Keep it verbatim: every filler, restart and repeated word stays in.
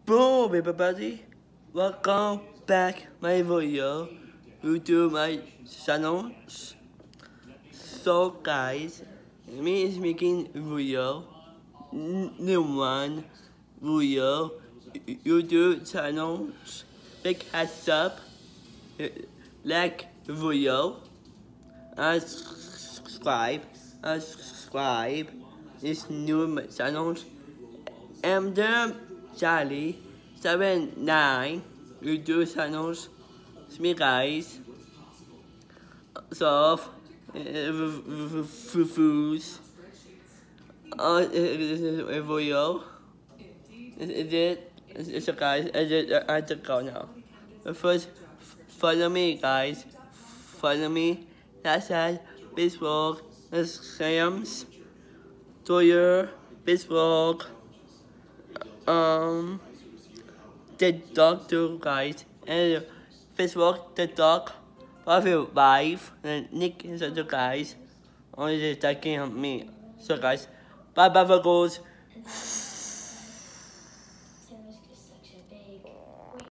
Boom, everybody! Welcome back my video to my channel. So guys, me is making video, new one video, YouTube channels. Big heads up, like video, and subscribe, and subscribe. This new channels. And then Charlie seven nine YouTube channels. It's me guys. So foods. Uh, video. Is it? So guys, I just I have to go now. First, follow me guys. Follow me. That's at Facebook, Instagrams, Twitter, Facebook. Um, TikTok too, guys, and Facebook, TikTok, Profile Live, and Nick is the guys. Only taking on me. So, guys, bye bye, for goals.